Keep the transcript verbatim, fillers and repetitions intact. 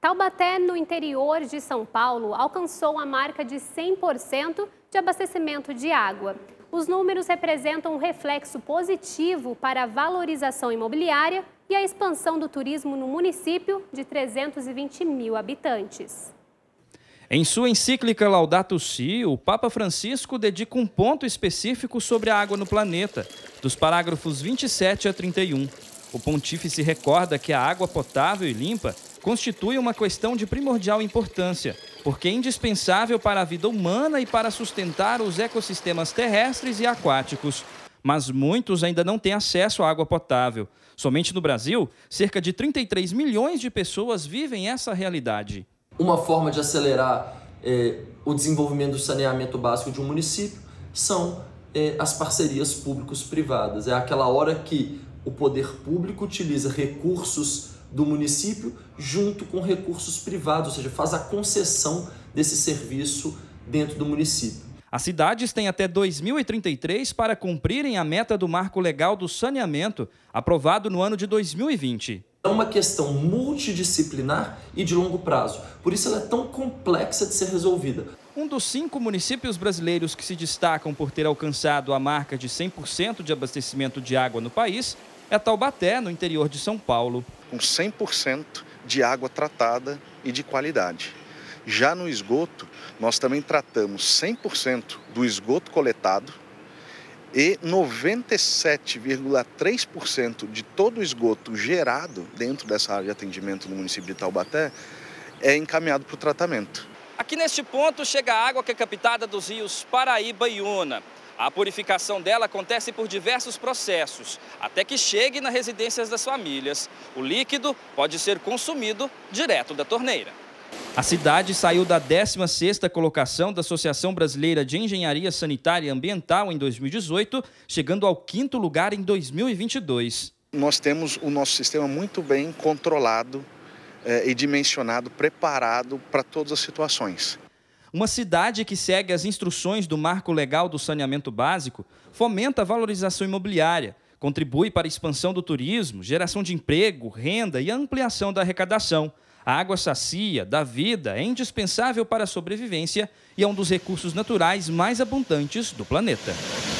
Taubaté, no interior de São Paulo, alcançou a marca de cem por cento de abastecimento de água. Os números representam um reflexo positivo para a valorização imobiliária e a expansão do turismo no município de trezentos e vinte mil habitantes. Em sua encíclica Laudato Si, o Papa Francisco dedica um ponto específico sobre a água no planeta, dos parágrafos vinte e sete a trinta e um. O pontífice recorda que a água potável e limpa constitui uma questão de primordial importância, porque é indispensável para a vida humana e para sustentar os ecossistemas terrestres e aquáticos. Mas muitos ainda não têm acesso à água potável. Somente no Brasil, cerca de trinta e três milhões de pessoas vivem essa realidade. Uma forma de acelerar é, o desenvolvimento do saneamento básico de um município são é, as parcerias públicos-privadas. É aquela hora que o poder público utiliza recursos do município junto com recursos privados, ou seja, faz a concessão desse serviço dentro do município. As cidades têm até dois mil e trinta e três para cumprirem a meta do Marco Legal do Saneamento, aprovado no ano de dois mil e vinte. É uma questão multidisciplinar e de longo prazo, por isso ela é tão complexa de ser resolvida. Um dos cinco municípios brasileiros que se destacam por ter alcançado a marca de cem por cento de abastecimento de água no país é Taubaté, no interior de São Paulo. Com cem por cento de água tratada e de qualidade. Já no esgoto, nós também tratamos cem por cento do esgoto coletado e noventa e sete vírgula três por cento de todo o esgoto gerado dentro dessa área de atendimento no município de Taubaté é encaminhado para o tratamento. Aqui neste ponto chega a água que é captada dos rios Paraíba e Una. A purificação dela acontece por diversos processos, até que chegue nas residências das famílias. O líquido pode ser consumido direto da torneira. A cidade saiu da décima sexta colocação da Associação Brasileira de Engenharia Sanitária e Ambiental em dois mil e dezoito, chegando ao quinto lugar em dois mil e vinte e dois. Nós temos o nosso sistema muito bem controlado eh, e dimensionado, preparado para todas as situações. Uma cidade que segue as instruções do Marco Legal do Saneamento Básico fomenta a valorização imobiliária, contribui para a expansão do turismo, geração de emprego, renda e ampliação da arrecadação. A água sacia, da vida, é indispensável para a sobrevivência e é um dos recursos naturais mais abundantes do planeta.